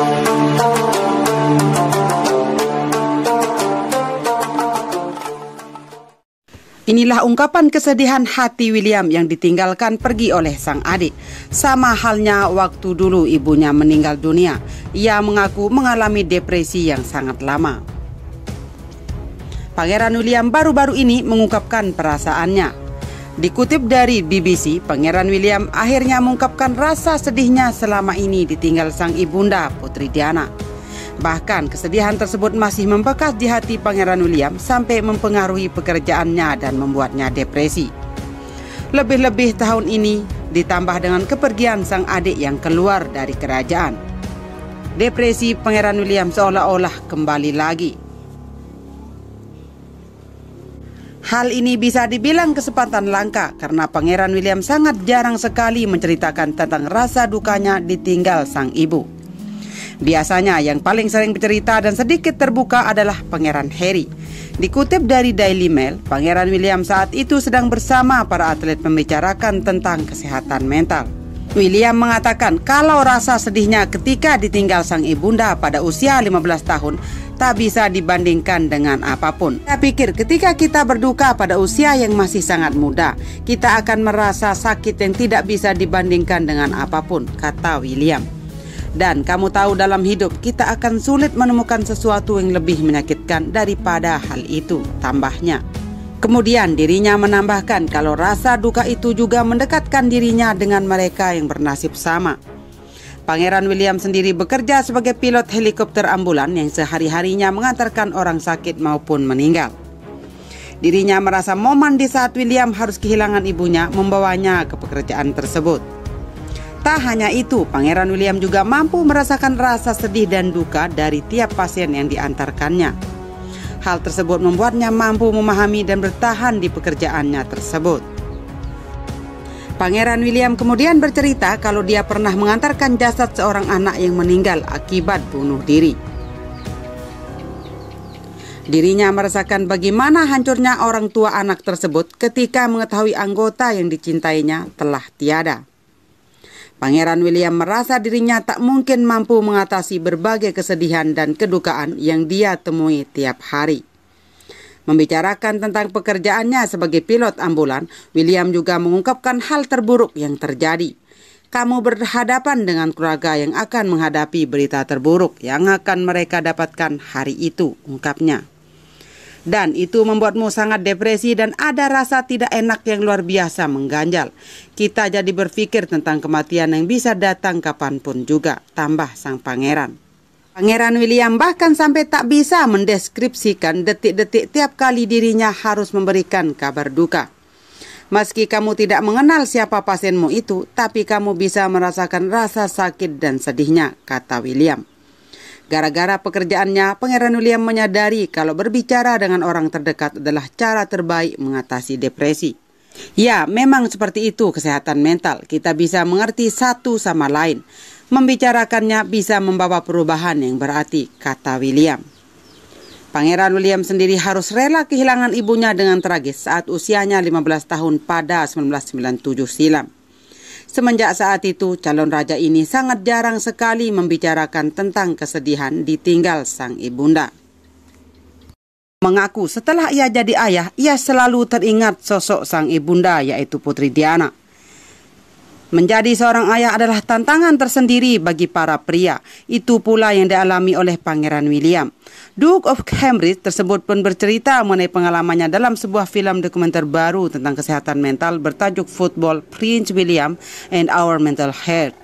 Inilah ungkapan kesedihan hati William yang ditinggalkan pergi oleh sang adik. Sama halnya waktu dulu ibunya meninggal dunia. Ia mengaku mengalami depresi yang sangat lama. Pangeran William baru-baru ini mengungkapkan perasaannya. Dikutip dari BBC, Pangeran William akhirnya mengungkapkan rasa sedihnya selama ini ditinggal sang ibunda Putri Diana. Bahkan kesedihan tersebut masih membekas di hati Pangeran William sampai mempengaruhi pekerjaannya dan membuatnya depresi. Lebih-lebih tahun ini ditambah dengan kepergian sang adik yang keluar dari kerajaan. Depresi Pangeran William seolah-olah kembali lagi. Hal ini bisa dibilang kesempatan langka karena Pangeran William sangat jarang sekali menceritakan tentang rasa dukanya ditinggal sang ibu. Biasanya yang paling sering bercerita dan sedikit terbuka adalah Pangeran Harry. Dikutip dari Daily Mail, Pangeran William saat itu sedang bersama para atlet membicarakan tentang kesehatan mental. William mengatakan kalau rasa sedihnya ketika ditinggal sang ibunda pada usia 15 tahun tak bisa dibandingkan dengan apapun. Saya pikir ketika kita berduka pada usia yang masih sangat muda, kita akan merasa sakit yang tidak bisa dibandingkan dengan apapun, kata William. Dan kamu tahu dalam hidup kita akan sulit menemukan sesuatu yang lebih menyakitkan daripada hal itu, tambahnya. Kemudian dirinya menambahkan kalau rasa duka itu juga mendekatkan dirinya dengan mereka yang bernasib sama. Pangeran William sendiri bekerja sebagai pilot helikopter ambulan yang sehari-harinya mengantarkan orang sakit maupun meninggal. Dirinya merasa momen di saat William harus kehilangan ibunya membawanya ke pekerjaan tersebut. Tak hanya itu, Pangeran William juga mampu merasakan rasa sedih dan duka dari tiap pasien yang diantarkannya. Hal tersebut membuatnya mampu memahami dan bertahan di pekerjaannya tersebut. Pangeran William kemudian bercerita kalau dia pernah mengantarkan jasad seorang anak yang meninggal akibat bunuh diri. Dirinya merasakan bagaimana hancurnya orang tua anak tersebut ketika mengetahui anggota yang dicintainya telah tiada. Pangeran William merasa dirinya tak mungkin mampu mengatasi berbagai kesedihan dan kedukaan yang dia temui tiap hari. Membicarakan tentang pekerjaannya sebagai pilot ambulan, William juga mengungkapkan hal terburuk yang terjadi. Kamu berhadapan dengan keluarga yang akan menghadapi berita terburuk yang akan mereka dapatkan hari itu, ungkapnya. Dan itu membuatmu sangat depresi dan ada rasa tidak enak yang luar biasa mengganjal. Kita jadi berpikir tentang kematian yang bisa datang kapanpun juga, tambah sang pangeran. Pangeran William bahkan sampai tak bisa mendeskripsikan detik-detik tiap kali dirinya harus memberikan kabar duka. Meski kamu tidak mengenal siapa pasienmu itu, tapi kamu bisa merasakan rasa sakit dan sedihnya, kata William. Gara-gara pekerjaannya, Pangeran William menyadari kalau berbicara dengan orang terdekat adalah cara terbaik mengatasi depresi. Ya, memang seperti itu kesehatan mental. Kita bisa mengerti satu sama lain. Membicarakannya bisa membawa perubahan yang berarti, kata William. Pangeran William sendiri harus rela kehilangan ibunya dengan tragis saat usianya 15 tahun pada 1997 silam. Semenjak saat itu, calon raja ini sangat jarang sekali membicarakan tentang kesedihan ditinggal sang ibunda. Mengaku setelah ia jadi ayah, ia selalu teringat sosok sang ibunda yaitu Putri Diana. Menjadi seorang ayah adalah tantangan tersendiri bagi para pria. Itu pula yang dialami oleh Pangeran William. Duke of Cambridge tersebut pun bercerita mengenai pengalamannya dalam sebuah film dokumenter baru tentang kesehatan mental bertajuk Football, Prince William and Our Mental Health.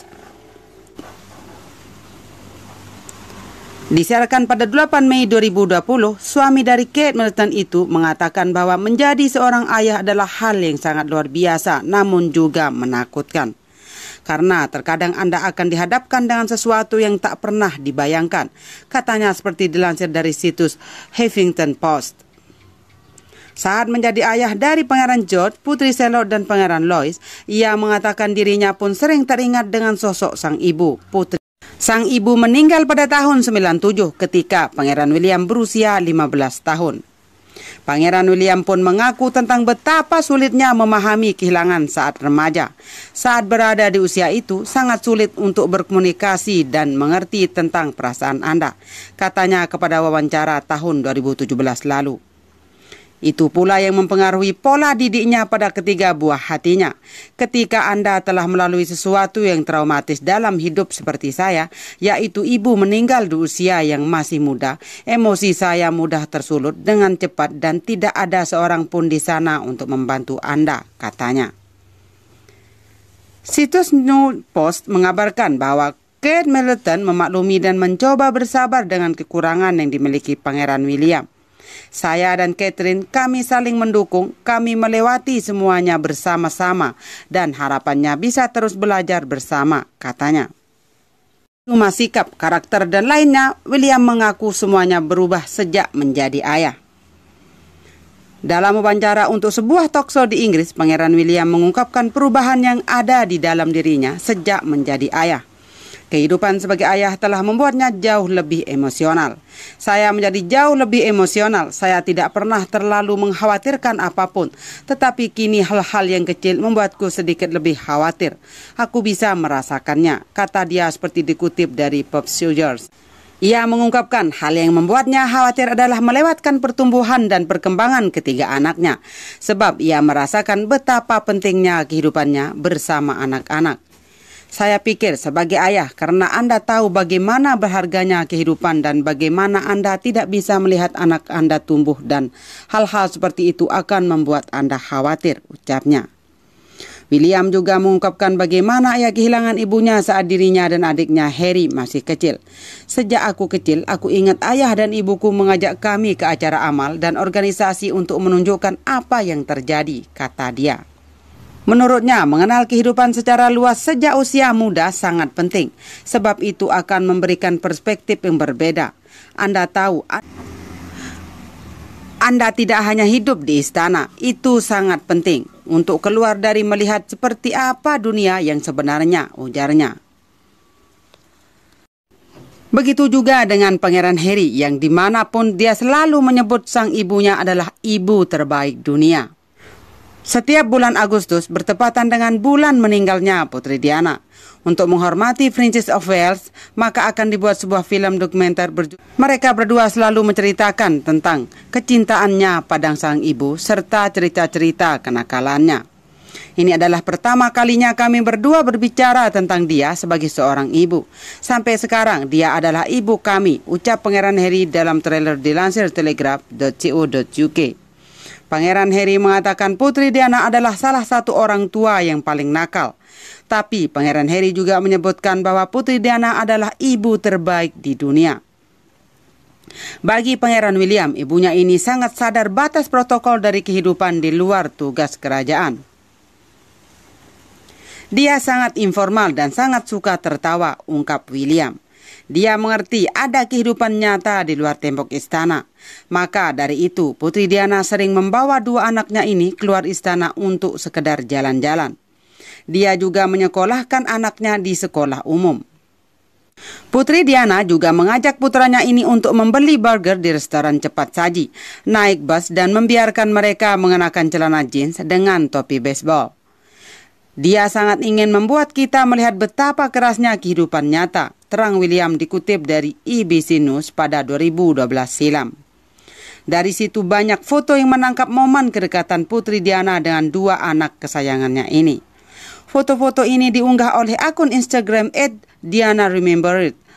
Disiarkan pada 8 Mei 2020, suami dari Kate Middleton itu mengatakan bahwa menjadi seorang ayah adalah hal yang sangat luar biasa namun juga menakutkan. Karena terkadang Anda akan dihadapkan dengan sesuatu yang tak pernah dibayangkan, katanya seperti dilansir dari situs Huffington Post. Saat menjadi ayah dari Pangeran George, Putri Charlotte dan Pangeran Louis, ia mengatakan dirinya pun sering teringat dengan sosok sang ibu, Putri. Sang ibu meninggal pada tahun 97 ketika Pangeran William berusia 15 tahun. Pangeran William pun mengaku tentang betapa sulitnya memahami kehilangan saat remaja. Saat berada di usia itu, sangat sulit untuk berkomunikasi dan mengerti tentang perasaan Anda, katanya kepada wawancara tahun 2017 lalu. Itu pula yang mempengaruhi pola didiknya pada ketiga buah hatinya. Ketika Anda telah melalui sesuatu yang traumatis dalam hidup seperti saya, yaitu ibu meninggal di usia yang masih muda, emosi saya mudah tersulut dengan cepat dan tidak ada seorang pun di sana untuk membantu Anda, katanya. Situs New Post mengabarkan bahwa Kate Middleton memaklumi dan mencoba bersabar dengan kekurangan yang dimiliki Pangeran William. Saya dan Catherine, kami saling mendukung, kami melewati semuanya bersama-sama dan harapannya bisa terus belajar bersama, katanya. Cuma sikap, karakter dan lainnya, William mengaku semuanya berubah sejak menjadi ayah. Dalam wawancara untuk sebuah talkshow di Inggris, Pangeran William mengungkapkan perubahan yang ada di dalam dirinya sejak menjadi ayah. Kehidupan sebagai ayah telah membuatnya jauh lebih emosional. Saya menjadi jauh lebih emosional. Saya tidak pernah terlalu mengkhawatirkan apapun. Tetapi kini hal-hal yang kecil membuatku sedikit lebih khawatir. Aku bisa merasakannya, kata dia seperti dikutip dari Pop Soldiers. Ia mengungkapkan hal yang membuatnya khawatir adalah melewatkan pertumbuhan dan perkembangan ketiga anaknya. Sebab ia merasakan betapa pentingnya kehidupannya bersama anak-anak. Saya pikir sebagai ayah, karena Anda tahu bagaimana berharganya kehidupan dan bagaimana Anda tidak bisa melihat anak Anda tumbuh dan hal-hal seperti itu akan membuat Anda khawatir, ucapnya. William juga mengungkapkan bagaimana ia kehilangan ibunya saat dirinya dan adiknya Harry masih kecil. Sejak aku kecil, aku ingat ayah dan ibuku mengajak kami ke acara amal dan organisasi untuk menunjukkan apa yang terjadi, kata dia. Menurutnya, mengenal kehidupan secara luas sejak usia muda sangat penting, sebab itu akan memberikan perspektif yang berbeda. Anda tahu, Anda tidak hanya hidup di istana, itu sangat penting untuk keluar dari melihat seperti apa dunia yang sebenarnya, ujarnya. Begitu juga dengan Pangeran Harry, yang dimanapun dia selalu menyebut sang ibunya adalah ibu terbaik dunia. Setiap bulan Agustus bertepatan dengan bulan meninggalnya Putri Diana. Untuk menghormati Princess of Wales, maka akan dibuat sebuah film dokumenter mereka berdua selalu menceritakan tentang kecintaannya pada sang ibu serta cerita-cerita kenakalannya. Ini adalah pertama kalinya kami berdua berbicara tentang dia sebagai seorang ibu. Sampai sekarang dia adalah ibu kami, ucap Pangeran Harry dalam trailer dilansir telegraph.co.uk. Pangeran Harry mengatakan Putri Diana adalah salah satu orang tua yang paling nakal. Tapi Pangeran Harry juga menyebutkan bahwa Putri Diana adalah ibu terbaik di dunia. Bagi Pangeran William, ibunya ini sangat sadar batas protokol dari kehidupan di luar tugas kerajaan. Dia sangat informal dan sangat suka tertawa, ungkap William. Dia mengerti ada kehidupan nyata di luar tembok istana. Maka dari itu, Putri Diana sering membawa dua anaknya ini keluar istana untuk sekedar jalan-jalan. Dia juga menyekolahkan anaknya di sekolah umum. Putri Diana juga mengajak putranya ini untuk membeli burger di restoran cepat saji, naik bus dan membiarkan mereka mengenakan celana jeans dengan topi baseball. Dia sangat ingin membuat kita melihat betapa kerasnya kehidupan nyata, terang William dikutip dari EBC News pada 2012 silam. Dari situ banyak foto yang menangkap momen kedekatan Putri Diana dengan dua anak kesayangannya ini. Foto-foto ini diunggah oleh akun Instagram @DianaRememberit